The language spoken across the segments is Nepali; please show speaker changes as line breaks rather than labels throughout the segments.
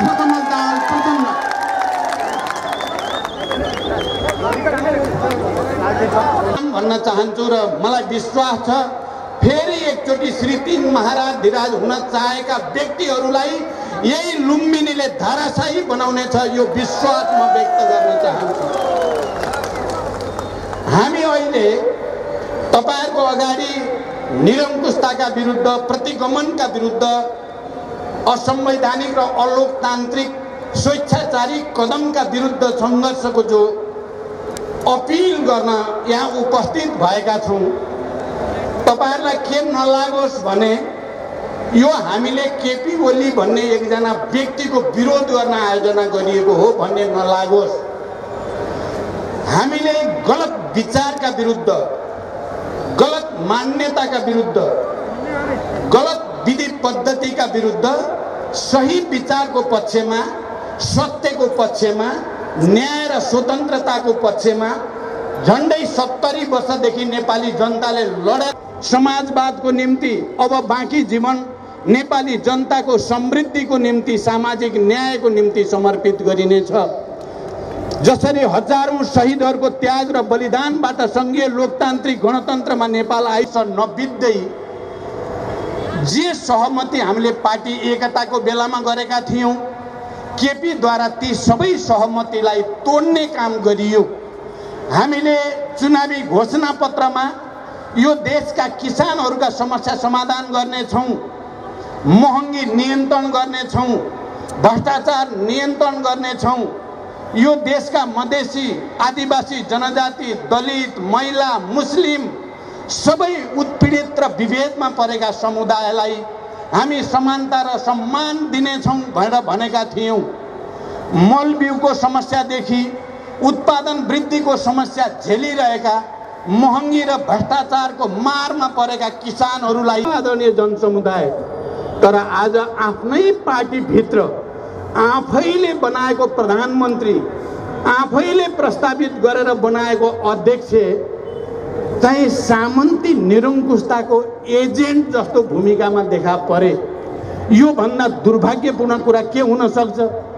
पुष्पकमल दाहाल प्रचण्ड भन्न चाहन्छु र मलाई विश्वास छ फेरि एकचोटि श्री 3 महाराज धिराज हुन चाहेका व्यक्तिहरूलाई यही लुम्बिनीले धाराशाही बनाउनेछ यो विश्वास म व्यक्त गर्न चाहन्छु। हामी अहिले तपाईहरुको अगाडि निरङ्कुशताका विरुद्ध प्रतिगमनका विरुद्ध असंवैधानिक र अलोकतान्त्रिक स्वेच्छाचारी कदमका विरुद्ध संघर्षको जो अपील गर्न यहाँ उपस्थित भएका छौं। तपाईहरुलाई के नलागोस् भने यो हामीले केपी ओली भन्ने एकजना व्यक्तिको विरोध गर्न आयोजना गरिएको हो भन्ने नलागोस्। हामीले गलत विचारका विरुद्ध, गलत मान्यताका विरुद्ध, गलत विधि पद्धतिका विरुद्ध सही विचारको पक्षमा, सत्यको पक्षमा, न्याय र स्वतन्त्रताको पक्षमा झण्डै 70 वर्षदेखि नेपाली जनताले लडे समाजवादको निम्ति अब बाँकी जीवन नेपाली जनताको समृद्धिको निम्ति, सामाजिक न्यायको निम्ति समर्पित गरिनेछ। जसरी हजारौं शहीदहरूको त्याग र बलिदानबाट संघीय लोकतान्त्रिक गणतन्त्रमा नेपाल आइस नबित्दै जे सहमति हामीले पार्टी एकताको बेलामा गरेका थियौं, केपी द्वारा ती सबै सहमतिलाई तोड्ने काम गरियो। हामीले चुनावी घोषणा पत्रमा यो देशका किसानहरूका समस्या समाधान गर्नेछौं, महँगी नियन्त्रण गर्नेछौं, भ्रष्टाचार नियन्त्रण गर्नेछौं, यो देशका मधेसी, आदिवासी, जनजाति, दलित, महिला, मुस्लिम सबै उत्पीडित र विभेदमा परेका समुदायलाई हामी समानता र सम्मान दिनेछौं भनेर भनेका थियौं। मलबिउको समस्यादेखि उत्पादन वृद्धिको समस्या झेलिरहेका, महँगी र भ्रष्टाचारको मारमा परेका किसानहरूलाई आदरणीय जनसमुदाय, तर आज आफ्नै पार्टीभित्र आफैले बनाएको प्रधानमन्त्री, आफैले प्रस्तावित गरेर बनाएको अध्यक्ष चाहिँ सामन्ती निरङ्कुशताको एजेन्ट जस्तो भूमिकामा देखा परे। यो भन्दा दुर्भाग्यपूर्ण कुरा के हुन सक्छ?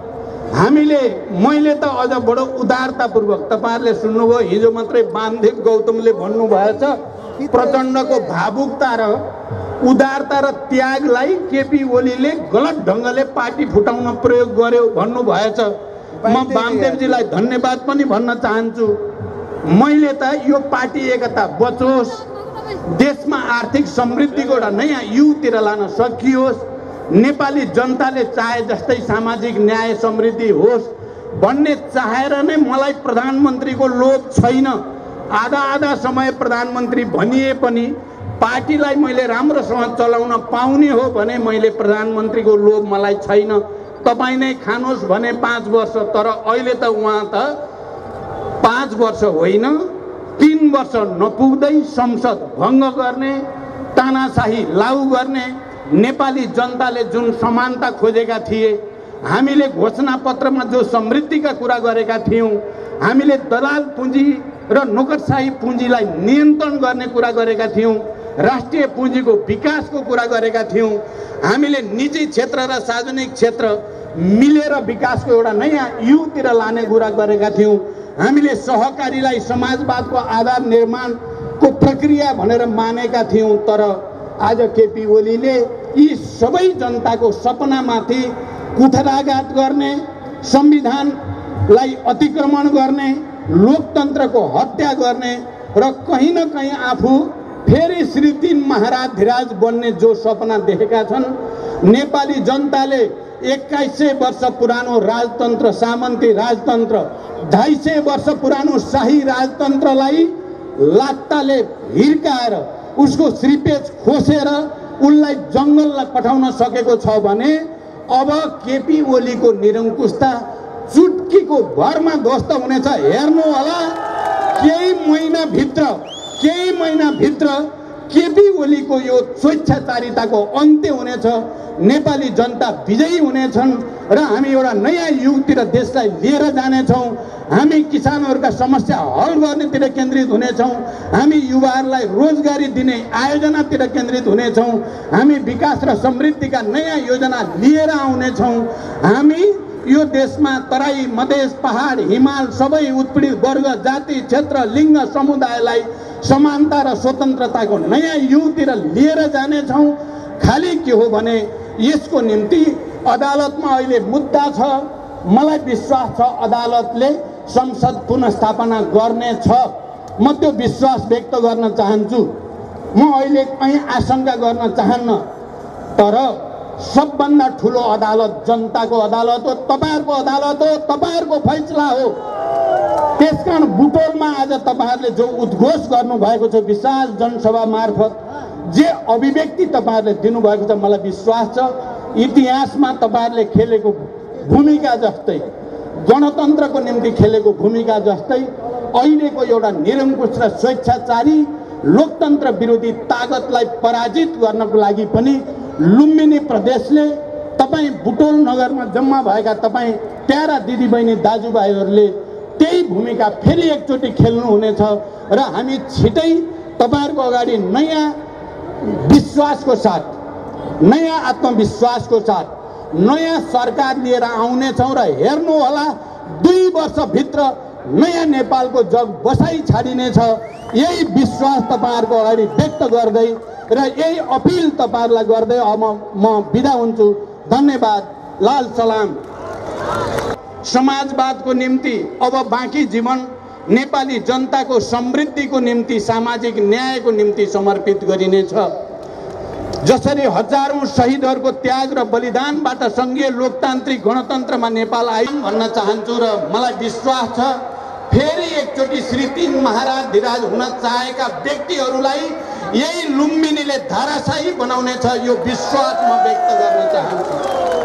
मैले त अझ बडो उदारतापूर्वक, तपाईहरुले सुन्नुभयो हिजो मात्रै वामदेव गौतमले भन्नु भएछ प्रचण्डको भावुकता र उदारता र त्यागलाई केपी ओलीले गलत ढंगले पार्टी फुटाउन प्रयोग गर्यो भन्नु भएछ। म वामदेवजीलाई धन्यवाद पनि भन्न चाहन्छु। मैले त यो पार्टी एकता बचोस्, देशमा आर्थिक समृद्धिको एउटा नयाँ युगतिर लान सकियोस्, नेपाली जनताले चाहे जस्तै सामाजिक न्याय समृद्धि होस् भन्ने चाहेर नै मलाई प्रधानमन्त्रीको लोभ छैन। आधा आधा समय प्रधानमन्त्री भनिए पनि पार्टीलाई मैले राम्रोसँग चलाउन पाउने हो भने मैले प्रधानमन्त्रीको लोभ मलाई छैन। तपाई नै खानुहोस् भने 5 वर्ष, तर अहिले त उहाँ त 5 वर्ष होइन 3 वर्ष नपुग्दै संसद भङ्ग गर्ने, तानाशाही लागू गर्ने, नेपाली जनताले जुन समानता खोजेका थिए, हामीले घोषणा पत्रमा जो समृद्धिका कुरा गरेका थियौं, हामीले दलाल पुँजी र नोकरशाही पुँजीलाई नियन्त्रण गर्ने कुरा गरेका थियौं, राष्ट्रिय पुँजीको विकासको कुरा गरेका थियौं, हामीले निजी क्षेत्र र सार्वजनिक क्षेत्र मिलेर विकासको एउटा नयाँ युगतिर लाने कुरा गरेका थियौं, हामीले सहकारीलाई समाजवादको आधार निर्माणको प्रक्रिया भनेर मानेका थियौं। तर आज केपी ओलीले यी सबै जनताको सपनामाथि कुठाराघात गर्ने, संविधानलाई अतिक्रमण गर्ने, लोकतन्त्रको हत्या गर्ने र कहीँ न कहीँ आफू फेरि श्री 3 महाराज धिराज बन्ने जो सपना देखेका छन्, नेपाली जनताले 2100 वर्ष पुरानो राजतन्त्र, सामन्ती राजतन्त्र, 250 वर्ष पुरानो शाही राजतन्त्रलाई लात्ताले हिर्काएर उसको श्रीपेज खोसेर उनलाई जंगललाई पठाउन सकेको छ भने अब केपी ओलीको निरङ्कुशता चुटकीको भरमा ध्वस्त हुनेछ। हेर्नु होला, केही महिनाभित्र केपी ओलीको यो स्वेच्छाचारिताको अन्त्य हुनेछ, नेपाली जनता विजयी हुनेछन् र हामी एउटा नयाँ युगतिर देशलाई लिएर जानेछौँ। हामी किसानहरूका समस्या हल गर्नेतिर केन्द्रित हुनेछौँ, हामी युवाहरूलाई रोजगारी दिने आयोजनातिर केन्द्रित हुनेछौँ, हामी विकास र समृद्धिका नयाँ योजना लिएर आउनेछौँ। हामी यो देशमा तराई, मधेस, पहाड, हिमाल सबै उत्पीडित वर्ग, जाति, क्षेत्र, लिङ्ग, समुदायलाई समानता र स्वतन्त्रताको नयाँ युगतिर लिएर जानेछौँ। खाली के हो भने यसको निम्ति अदालतमा अहिले मुद्दा छ। मलाई विश्वास छ अदालतले संसद पुनर्स्थापना गर्नेछ। म त्यो विश्वास व्यक्त गर्न चाहन्छु। म अहिले कहीँ आशंका गर्न चाहन्न, तर सबभन्दा ठुलो अदालत जनताको अदालत हो, तपाईहरुको अदालत हो, तपाईहरुको फैसला हो। त्यसकारण बुटोलमा आज तपाईहरुले जो उद्घोष गर्नुभएको छ विशाल जनसभा मार्फत जे अभिव्यक्ति तपाईहरुले दिनुभएको छ, मलाई विश्वास छ इतिहासमा तपाईहरुले खेलेको भूमिका जस्तै, गणतन्त्रको निम्ति खेलेको भूमिका जस्तै अहिलेको एउटा निरङ्कुश र स्वेच्छाचारी लोकतन्त्र विरोधी ताकतलाई पराजित गर्नको लागि पनि लुम्बिनी प्रदेशले, तपाईँ बुटोल नगरमा जम्मा भएका तपाईँ प्यारा दिदीबहिनी दाजुभाइहरूले त्यही भूमिका फेरि एकचोटि खेल्नुहुनेछ र हामी छिटै तपाईहरुको अगाडि नयाँ विश्वासको साथ, नयाँ आत्मविश्वासको साथ नयाँ सरकार लिएर आउनेछौँ र हेर्नु होला 2 वर्षभित्र नयाँ नेपालको जग बसाइ छाडिनेछ। यही विश्वास तपाईहरुको अगाडि व्यक्त गर्दै र यही अपिल तपाईहरुलाई गर्दै अब म बिदा हुन्छु। धन्यवाद। लाल सलाम। समाजवादको निम्ति अब बाँकी जीवन नेपाली जनताको समृद्धिको निम्ति, सामाजिक न्यायको निम्ति समर्पित गरिनेछ। जसरी हजारौं शहीदहरूको त्याग र बलिदानबाट संघीय लोकतान्त्रिक गणतन्त्रमा नेपाल आयो भन्न चाहन्छु र मलाई विश्वास छ फेरि एकचोटि श्री 3 महाराज धिराज हुन चाहेका व्यक्तिहरूलाई यही लुम्बिनीले धाराशाही बनाउनेछ, यो विश्वास म व्यक्त गर्न चाहन्छु।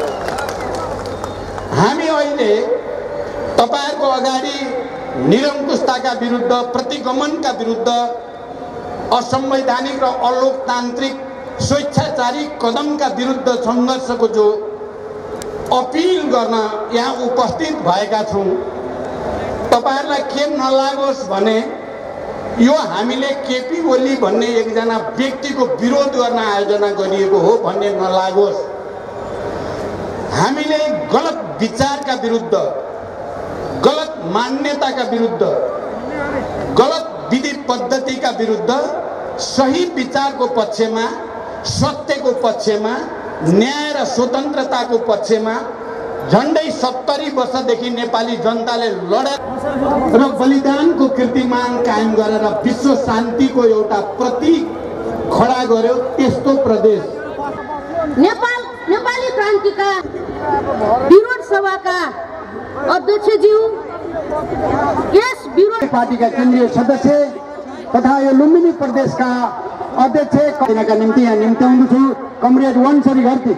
हामी अहिले तपाईहरुको अगाडि निरङ्कुशताका विरुद्ध, प्रतिगमनका विरुद्ध, असंवैधानिक र अलोकतान्त्रिक स्वेच्छाचारी कदमका विरुद्ध संघर्षको जो अपिल गर्न यहाँ उपस्थित भएका छौँ। तपाईहरुलाई के नलागोस् भने यो हामीले केपी ओली भन्ने एकजना व्यक्तिको विरोध गर्न आयोजना गरिएको हो भन्ने नलागोस्। हामीले गलत विचारका विरुद्ध, गलत मान्यताका विरुद्ध, गलत विधि पद्धतिका विरुद्ध सही विचारको पक्षमा, सत्यको पक्षमा, न्याय र स्वतन्त्रताको पक्षमा झन्डै 70 वर्षदेखि नेपाली जनताले लडेर र बलिदानको कीर्तिमान कायम गरेर विश्व शान्तिको एउटा प्रतीक खडा गर्यो। त्यस्तो प्रदेश
नेपाली क्रान्तिका विरोध सभाका अध्यक्षज्यू, यस विरोध
पार्टीका केन्द्रीय सदस्य तथा यो लुम्बिनी प्रदेशका अध्यक्ष दिनका निम्ति यहाँ निम्त्याउँदछु comrade Bansari Gharti.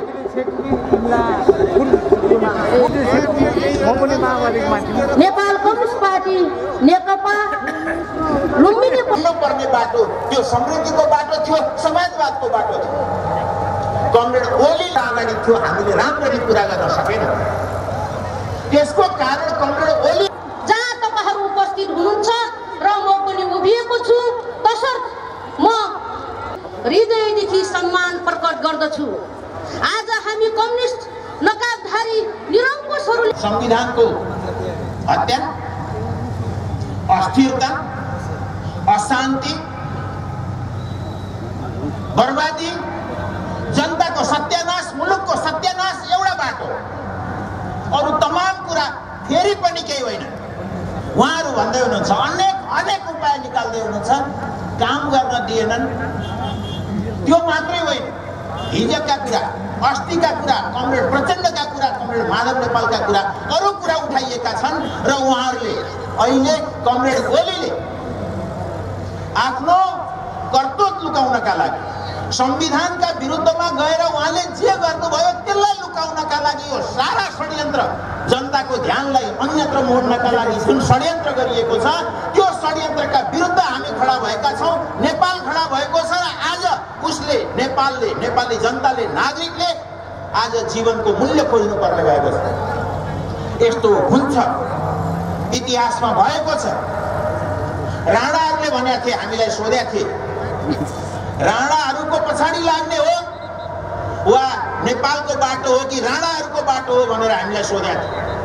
Nepal Communist Party Nekapa Lumbini
पर्ने बाटो त्यो समृद्धिको बाटो थियो, समाजवादको बाटो थियो। कमरेड ओली अगाडि थियो, हामीले राम्ररी पुरा गर्न सकेनौँ। त्यसको कारण कमरेड ओली
जहाँ तपाईहरु उपस्थित हुनुहुन्छ र म पनि उभिएको छु, तसर्थ म हृदयदेखि सम्मान प्रकट गर्दछु। आज हामी कम्युनिस्ट नकाबधारी निरङ्कुशहरूले
संविधानको हत्या, अस्थिरता, अशान्ति, बर्बादी, जनताको सत्यानाश, मुलुकको सत्यानाश एउटा बाटो, अरू तमाम कुरा फेरि पनि केही होइन। उहाँहरू भन्दै हुनुहुन्छ अनेक उपाय निकाल्दै हुनुहुन्छ, काम गर्न दिएनन्। त्यो मात्रै होइन, हिजोका कुरा, अस्तिका कुरा, कमरेड प्रचण्डका कुरा, कमरेड माधव नेपालका कुरा, अरू कुरा उठाइएका छन् र उहाँहरूले अहिले कमरेड ओलीले आफ्नो कर्तव्य लुकाउनका लागि संविधानका विरुद्धमा गएर उहाँले जे गर्नुभयो त्यसलाई लुकाउनका लागि यो सारा षड्यन्त्र, जनताको ध्यानलाई अन्यत्र मोड्नका लागि जुन षड्यन्त्र गरिएको छ त्यो षड्यन्त्रका विरुद्ध हामी खडा भएका छौँ। नेपाल खडा भएको छ र आज नेपाली जनताले नागरिकले आज जीवनको मूल्य खोज्नु पर्ने भएको छ। यस्तो हुन्छ, इतिहासमा भएको छ। राणाहरूले भनेका थिए, हामीलाई सोधेका थिए, राणाहरूको पछाडि लाग्ने हो वा नेपालको बाटो हो कि राणाहरूको बाटो हो भनेर हामीलाई सोधेका थिए।